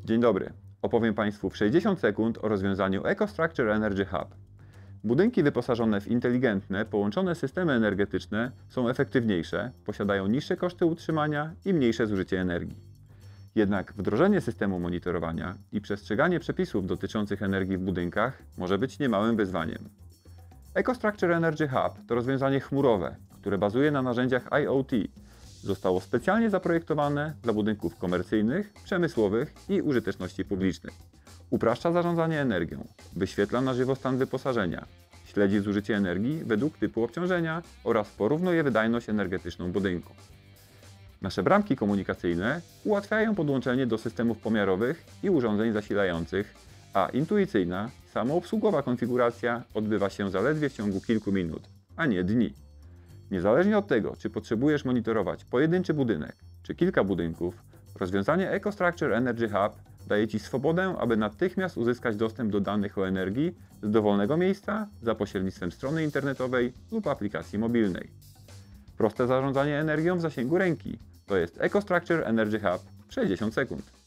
Dzień dobry. Opowiem Państwu w 60 sekund o rozwiązaniu EcoStruxure Energy Hub. Budynki wyposażone w inteligentne, połączone systemy energetyczne są efektywniejsze, posiadają niższe koszty utrzymania i mniejsze zużycie energii. Jednak wdrożenie systemu monitorowania i przestrzeganie przepisów dotyczących energii w budynkach może być niemałym wyzwaniem. EcoStruxure Energy Hub to rozwiązanie chmurowe, które bazuje na narzędziach IoT. Zostało specjalnie zaprojektowane dla budynków komercyjnych, przemysłowych i użyteczności publicznej. Upraszcza zarządzanie energią, wyświetla na żywo stan wyposażenia, śledzi zużycie energii według typu obciążenia oraz porównuje wydajność energetyczną budynku. Nasze bramki komunikacyjne ułatwiają podłączenie do systemów pomiarowych i urządzeń zasilających, a intuicyjna, samoobsługowa konfiguracja odbywa się zaledwie w ciągu kilku minut, a nie dni. Niezależnie od tego, czy potrzebujesz monitorować pojedynczy budynek, czy kilka budynków, rozwiązanie EcoStruxure Energy Hub daje Ci swobodę, aby natychmiast uzyskać dostęp do danych o energii z dowolnego miejsca za pośrednictwem strony internetowej lub aplikacji mobilnej. Proste zarządzanie energią w zasięgu ręki to jest EcoStruxure Energy Hub w 60 sekund.